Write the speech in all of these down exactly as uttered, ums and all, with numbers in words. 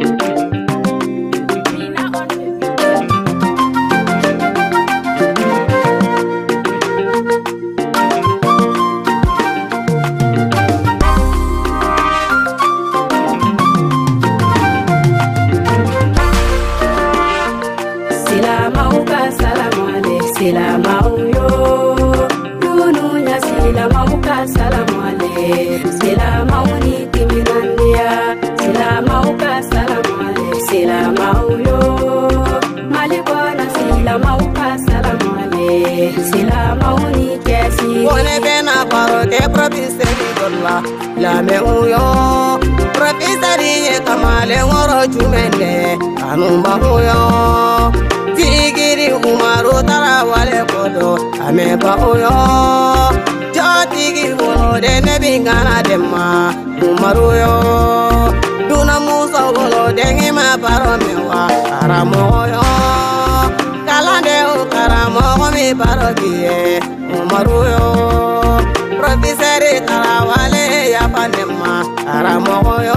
Silamau yo, dununya silamau ka salamu ale. Silamau ni timinandia, silamau ka salamu ale. Silamau yo, malikwana silamau ka salamu ale. Silamau ni kesi. Wone bena paro ke profeseri dolla, la me uyo. Profeseri ye kamale ngoro chumende, anumba uyo. Tigiri umaru tara wale kodo ame ba uyo jatigi wono de ne bingana demma umaru yo duna musa wono de ngima baro mewa karamo yo kalande u karamo mi baro kiye umaru yo profeseri tara wale ya panemma karamo yo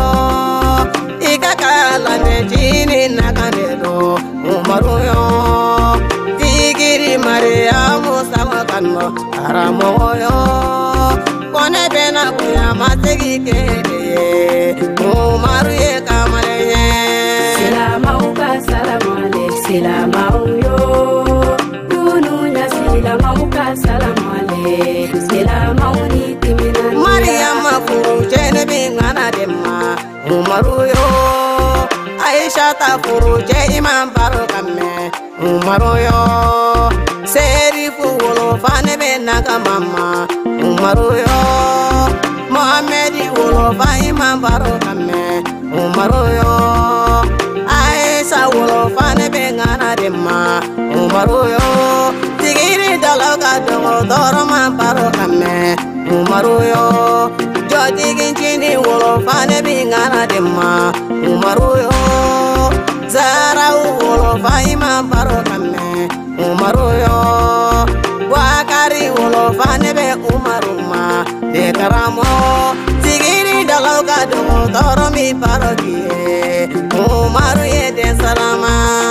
kalande jini nakanedo umaru yo tigiri mariamu sama kanno aramo yo kone bena kuya mategi kede umaru ye kamaleye silamau ka salamu ale silamau yo dununya silamau ka salamu ale silamau ni timinan mariama furu jene bingana demma umaru yo Aisha ta furu je imam baro kamme umaru yo serifu wolo fane be naga mama umaru yo Muhammadi wolo fa imam baro kamme umaru yo Aisha wolo fane be ngana demma umaru yo tigiri daloga dogo doro man baro kamme umaru yo jodi ginchini wolo fane be ngana demma umaru yo Zara wolo fa imam baro kamme umaru yo Wakari wolo fa nebe umaru ma de karamo tigiri daloga do toro mi baro kiye umaru ye de salama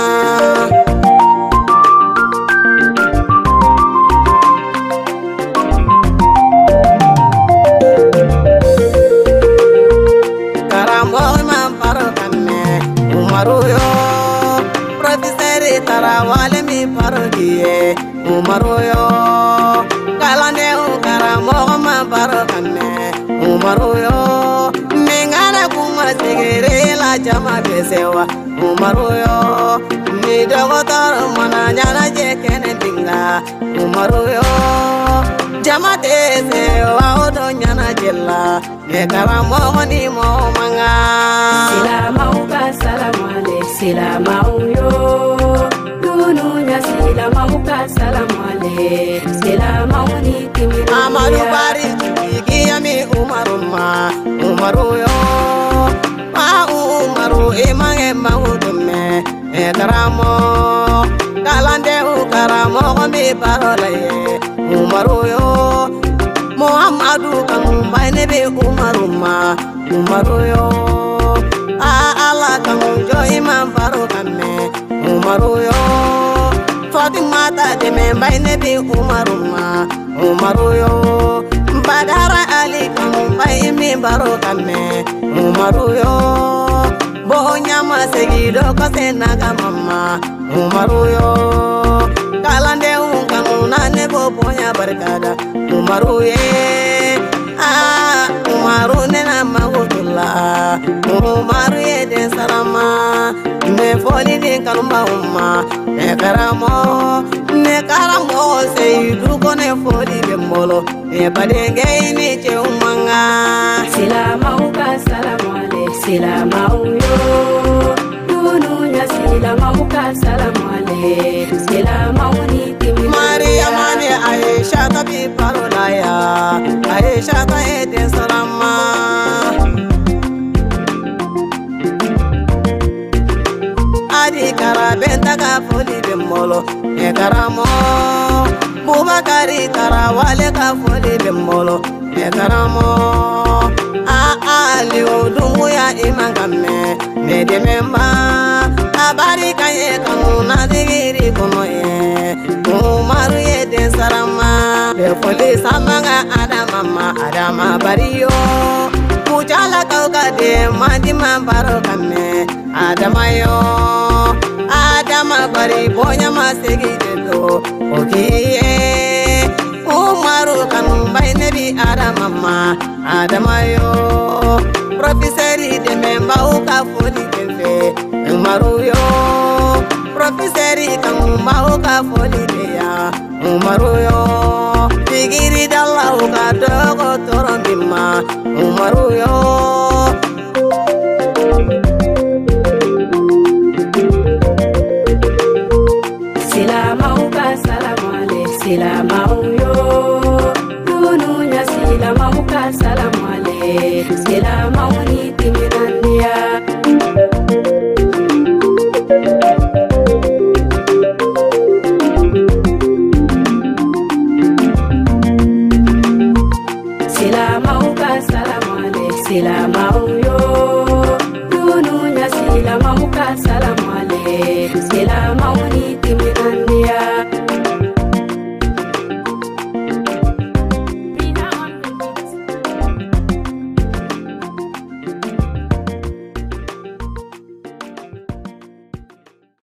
karamo imam baro kamme umaru yo profeseri tara wale mi parodiye umaru yo kalande u karamo ma baro kanne umaru yo mengana kuma segere la jama besewa umaru yo mi dogotor mana nyana je kene dinga umaru yo jama tese wa odo nyana jella me karamo ni mo manga silamau ka salamu ale silamau yo dununya silamau ka salamu ale silamau ni timinan amaru bari chiki yami umaru ma umaru yo ma umaru imange maudume e karamo kalande u karamo mi barole umaru yo Muhammadu kamumbai nebe umaru ma umaru yo a ala kamujo imam baro kamme umaru yo Fatima ta deme mbai nebe umaru ma umaru yo Badara ali kamumbai mi baro kamme umaru yo Bonya masegido kosena kamama umaru yo Kalande unkamuna nebo bonya barkada umaru ye ah umaru nena magutula umaru ye de salama me foli de kalumba umma me karamo me karamo seidu kone foli de molo me badenge ni che umanga silamau ka salamu ale silamau yo dununya silamau ka salamu ale silamau ni timinan Maria mane Aisha tabi parolaya Aisha ta ede salama Adi karabenta ka foli de molo e karamo Bubakari karawale ka foli de molo e karamo a a sali o dungu ya imangame me de memba abari kaye kanuna digiri kono ye Umaru ye den sarama be foli samanga adama ma adama bariyo mujala kauka de mandi mambaro kame adama yo adama bari bonya masegi dedo okiye Umaru kanu bay nebi adama ma adama yo professeur de memba o ka foli kefe Umaru yo professeur kanu ma o ka foli de ya Umaru yo digiri dalla o ka dogo toron bimma Umaru yo silama o ka salamu ale silama o yo nunu nya silama o ka salamu ale silama o ni timirania silama o ka salamu ale silama o yo nunu nya silama o ka salamu